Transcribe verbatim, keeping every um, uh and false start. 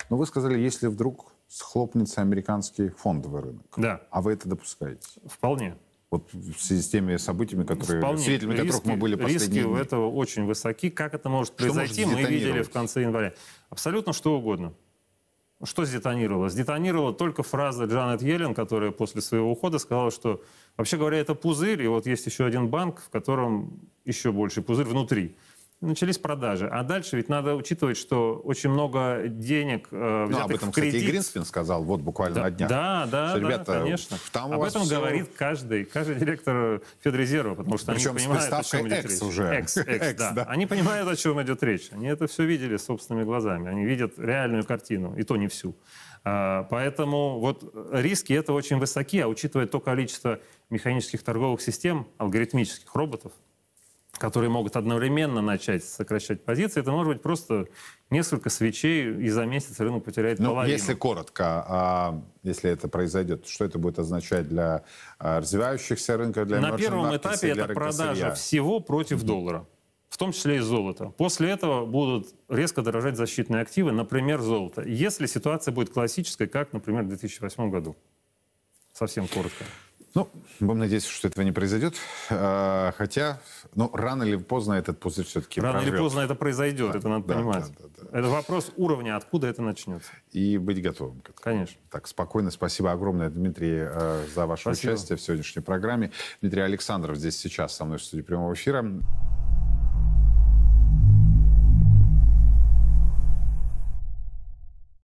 Но вы сказали, если вдруг схлопнется американский фондовый рынок. Да. А вы это допускаете? Вполне. Вот в связи с теми событиями, которые, Вполне. свидетелями риски, которых мы были последние риски у дни. этого очень высоки. Как это может Что произойти, может мы видели сдетонировать? в конце января. Абсолютно что угодно. Что сдетонировало? Сдетонировала только фраза Джанет Йеллен, которая после своего ухода сказала, что, вообще говоря, это пузырь, и вот есть еще один банк, в котором еще больше пузырь внутри. И начались продажи. А дальше ведь надо учитывать, что очень много денег э, взятых Ну, об этом, в кредит. кстати, и Гринспен сказал вот буквально Да, на днях. да, да, Что, да, ребята, конечно. там у Об вас этом все... говорит каждый, каждый директор Федрезерва, потому что Причем они с понимают, о чем приставкой идет «экс» речь. уже. Экс, экс, «Экс», да. да. Они понимают, о чем идет речь. Они это все видели собственными глазами. Они видят реальную картину, и то не всю. А, поэтому вот риски это очень высоки, а учитывая то количество механических торговых систем, алгоритмических роботов, которые могут одновременно начать сокращать позиции, это может быть просто несколько свечей, и за месяц рынок потеряет Ну, половину. если коротко, а, если это произойдет, что это будет означать для а, развивающихся рынков, для На emerging первом markets этапе и для это рынка продажа сырья? всего против доллара, в том числе и золота. После этого будут резко дорожать защитные активы, например, золото. Если ситуация будет классической, как, например, в две тысячи восьмом году. Совсем коротко. Ну, будем надеяться, что этого не произойдет. А, хотя, ну, рано или поздно этот пузырь все-таки Рано прорвет. или поздно это произойдет, Да, это надо да, понимать. да, да, да. Это вопрос уровня, откуда это начнется. И быть готовым к этому. Конечно. Так, спокойно. Спасибо огромное, Дмитрий, э, за ваше Спасибо. участие в сегодняшней программе. Дмитрий Александров здесь сейчас со мной в студии прямого эфира.